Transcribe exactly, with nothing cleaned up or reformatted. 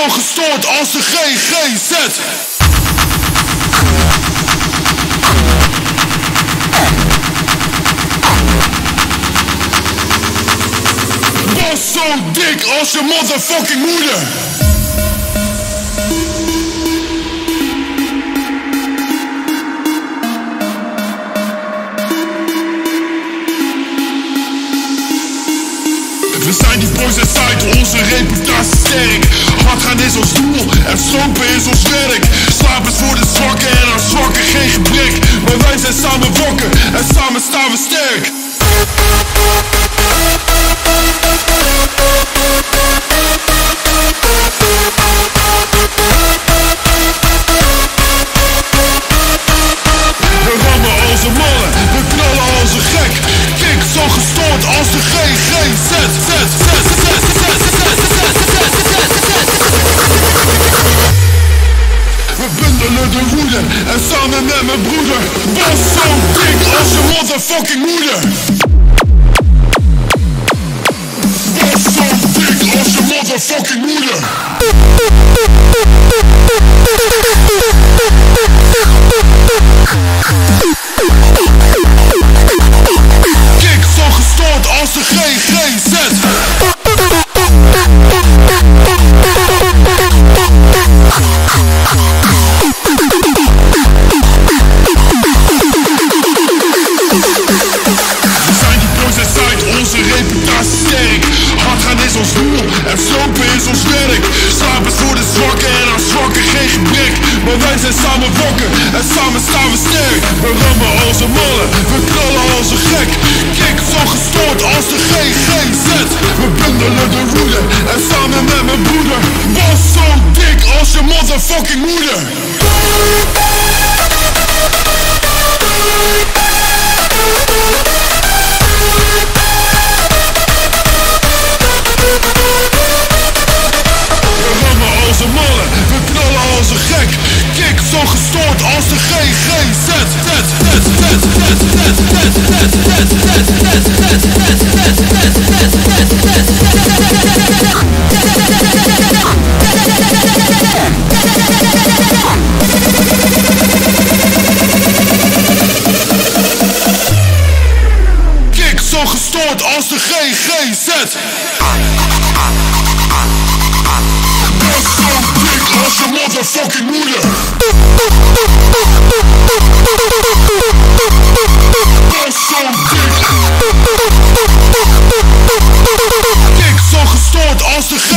zo gestoord als de G G Z. Was zo dik als je motherfucking moeder. We zijn die boys inside, onze reputatie sterk. Hard gaan is ons doel en stroompen is ons werk. Slaap is voor de zwakken en aan zwakken geen gebrek. Maar wij zijn samen wakker en samen staan we sterk. We rammen als een mannen, we knallen als een gek. Kik zo gestoord als de G G Z. We bundelen de woede en samen met mijn broeder. Was zo dik als je motherfucking moeder. Was zo dik als je motherfucking moeder. Kik zo gestoord als de G G Z. En slopen is ons werk. Slapen is voor de zwakken en aan zwakken geen gebrek. Maar wij zijn samen wakker en samen staan we sterk. We rammen als een mannen, we knallen als een gek. Kik zo gestoord als de G G Z. We bundelen de woede en samen met mijn broeder. Was zo dik als je motherfucking moeder. We knallen als een gek. Kik zo gestoord als de G G Z. Kik zo gestoord als de G G Z. Als je motherfucking moeder. Was zo dik. Kik zo gestoord als de G